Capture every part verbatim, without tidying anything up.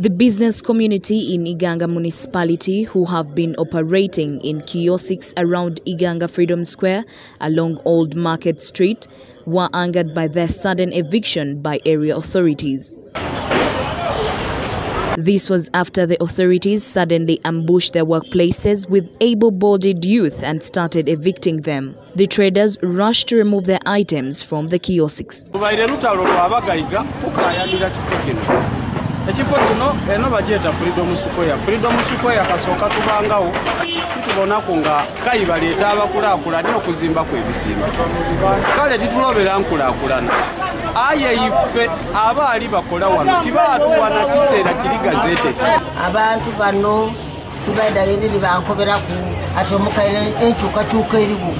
The business community in Iganga municipality, who have been operating in kiosks around Iganga Freedom Square along Old Market Street, were angered by their sudden eviction by area authorities. This was after the authorities suddenly ambushed their workplaces with able-bodied youth and started evicting them. The traders rushed to remove their items from the kiosks. Ekifo kino eno bagyeta Freedom Square. Freedom Square kasooka tubangawo tutubonako nga kayi baleeta abakulaakulana okuzimba kw'ebisimba. Kale titulobera nkulaakulana. Aye ife abaali bakola wano tibaatuwana kiseera kiri gazete. Abantu bano tubaidaliriri bankoberaku ati omukaire enkyukakyuka eriwo.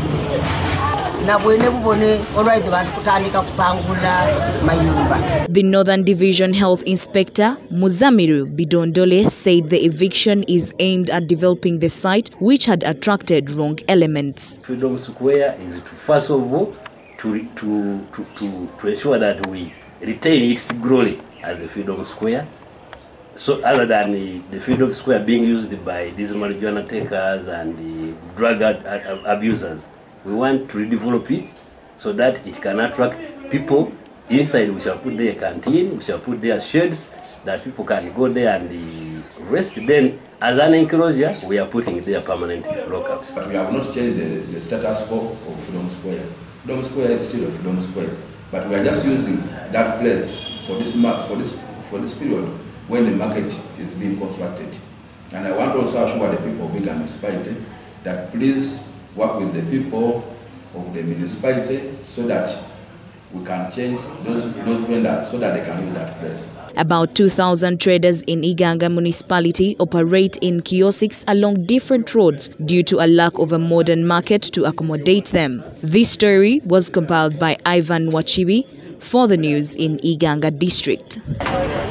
The Northern Division Health Inspector Muzamiru Bidondole said the eviction is aimed at developing the site, which had attracted wrong elements. Freedom Square is to first of all to, to, to, to, to ensure that we retain its glory as a Freedom Square. So other than the, the Freedom Square being used by these marijuana takers and the drug ad, ad, abusers, we want to redevelop it so that it can attract people. Inside we shall put there a canteen, we shall put there sheds that people can go there and rest. Then as an enclosure, we are putting there permanent lockups. But we have not changed the, the status quo of Freedom Square. Freedom Square is still a Freedom Square, but we are just using that place for this, for this, for this period when the market is being constructed. And I want to also assure the people of Iganga municipality that please work with the people of the municipality so that we can change those, those vendors so that they can use that place. About two thousand traders in Iganga municipality operate in kiosks along different roads due to a lack of a modern market to accommodate them. This story was compiled by Ivan Wachibi for the news in Iganga district.